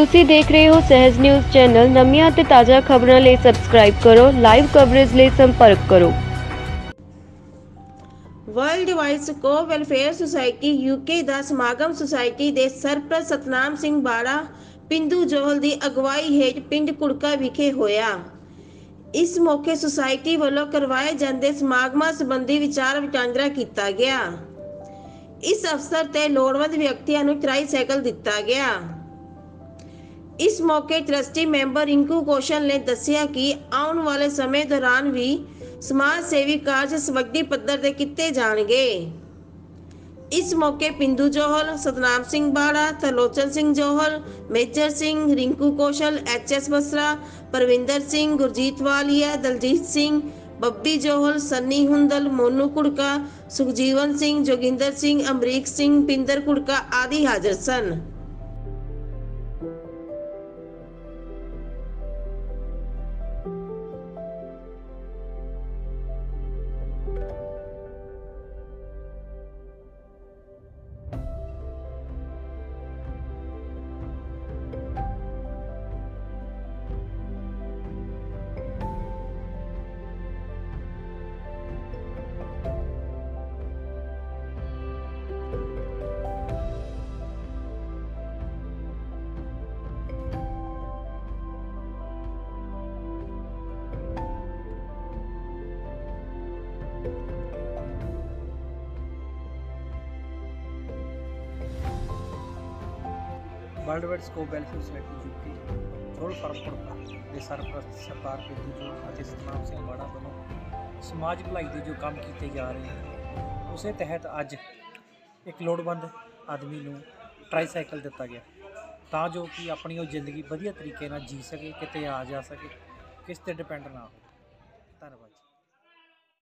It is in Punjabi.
ਤੁਸੀਂ ਦੇਖ ਰਹੇ ਹੋ ਸਹਿਜ ਨਿਊਜ਼ ਚੈਨਲ। ਨਵੀਆਂ ਅਤੇ ਤਾਜ਼ਾ ਖਬਰਾਂ ਲਈ ਸਬਸਕ੍ਰਾਈਬ ਕਰੋ। ਲਾਈਵ ਕਵਰੇਜ ਲਈ ਸੰਪਰਕ ਕਰੋ। ਵਰਲਡ ਵਾਈਸ ਕੋ ਵੈਲਫੇਅਰ ਸੁਸਾਇਟੀ ਯੂਕੇ ਦਾ ਸਮਾਗਮ ਸੁਸਾਇਟੀ ਦੇ ਸਰਪ੍ਰਸਤ ਸਤਨਾਮ ਸਿੰਘ ਬਾੜਾ ਪਿੰਦੂ ਜੋਹਲ ਦੀ ਅਗਵਾਈ ਹੇਠ ਪਿੰਡ ਕੁੜਕਾ ਵਿਖੇ ਹੋਇਆ। ਇਸ ਮੌਕੇ ਸੁਸਾਇਟੀ ਵੱਲੋਂ ਕਰਵਾਏ ਜਾਂਦੇ ਸਮਾਗਮਾਂ ਸੰਬੰਧੀ ਵਿਚਾਰ ਵਟਾਂਦਰਾ ਕੀਤਾ ਗਿਆ। ਇਸ ਅਵਸਰ ਤੇ ਲੋੜਵੰਦ ਵਿਅਕਤੀਆਂ ਨੂੰ ਟ੍ਰਾਈਸਾਈਕਲ ਦਿੱਤਾ ਗਿਆ। ਇਸ ਮੌਕੇ ਟਰਸਟੀ ਮੈਂਬਰ ਰਿੰਕੂ ਕੌਸ਼ਲ ਨੇ ਦੱਸਿਆ ਕਿ ਆਉਣ ਵਾਲੇ ਸਮੇਂ ਦੌਰਾਨ ਵੀ ਸਮਾਜ ਸੇਵੀ ਕਾਰਜ ਵੱਡੀ ਪੱਧਰ ਤੇ ਕੀਤੇ ਜਾਣਗੇ। ਇਸ ਮੌਕੇ ਪਿੰਦੂ ਜੋਹਲ, ਸਤਨਾਮ ਸਿੰਘ ਬਾੜਾ, ਤਰਲੋਚਨ ਸਿੰਘ ਜੋਹਲ, ਮੇਜਰ ਸਿੰਘ, ਰਿੰਕੂ ਕੌਸ਼ਲ, HS ਬਸਰਾ, ਪਰਵਿੰਦਰ ਸਿੰਘ, ਗੁਰਜੀਤ ਵਾਲੀਆ, ਦਲਜੀਤ ਸਿੰਘ, ਬੱਬੀ ਜੋਹਲ, ਸੰਨੀ ਹੁੰਦਲ, ਮੋਨੂ ਕੁੜਕਾ, ਸੁਖਜੀਵਨ ਸਿੰਘ, ਜੋਗਿੰਦਰ ਸਿੰਘ, ਅਮਰੀਕ ਸਿੰਘ, ਪਿੰਦਰ ਕੁੜਕਾ ਆਦਿ ਹਾਜ਼ਰ ਸਨ। World wide scope welfare society UK Tharol Farampur ਦੇ ਸਰਪ੍ਰਸਤ ਸਰਦਾਰ ਪਿੰਦੂ ਜੋਹਲ ਅਤੇ ਸਤਨਾਮ ਸਿੰਘ ਬਾੜਾ ਵੱਲੋਂ ਸਮਾਜ ਭਲਾਈ ਦੇ ਜੋ ਕੰਮ ਕੀਤੇ ਜਾ ਰਹੇ ਹਨ, ਉਸੇ ਤਹਿਤ ਅੱਜ ਇੱਕ ਲੋੜਵੰਦ ਆਦਮੀ ਨੂੰ ਟ੍ਰਾਈਸਾਈਕਲ ਦਿੱਤਾ ਗਿਆ ਤਾਂ ਜੋ ਕਿ ਆਪਣੀ ਉਹ ਜ਼ਿੰਦਗੀ ਵਧੀਆ ਤਰੀਕੇ ਨਾਲ ਜੀ ਸਕੇ, ਕਿਤੇ ਆ ਜਾ ਸਕੇ, ਕਿਸ 'ਤੇ ਡਿਪੈਂਡ ਨਾ ਹੋਵੇ। ਧੰਨਵਾਦ।